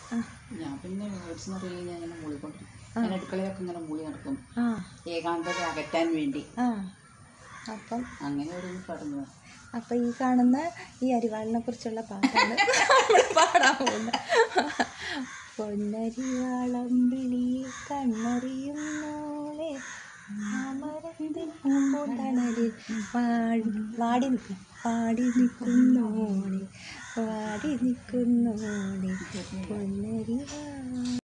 ഞാൻ പിന്നെ വേർഡ്സ് എന്ന് പറയുന്നത് ഞാൻ ഇങ്ങനെ മൂളിക്കൊണ്ടിരിക്കും. ഞാൻ അടുക്കളയിലൊക്കെ ഇങ്ങനെ മൂളി നടക്കും, ഏകാന്തത അകറ്റാൻ വേണ്ടി. അപ്പം അങ്ങനെ ഒരു പറഞ്ഞു. അപ്പം ഈ കാണുന്ന ഈ അരിവാളിനെ കുറിച്ചുള്ള പാട്ടാണ് നമ്മൾ പാടാൻ പോകുന്നത്. പൊന്നരിവാളം വിളി കണ്ണറിയുന്നോളെ തണലിൽ വാടി നിൽക്കുന്നോളെ പൊന്നരിവാ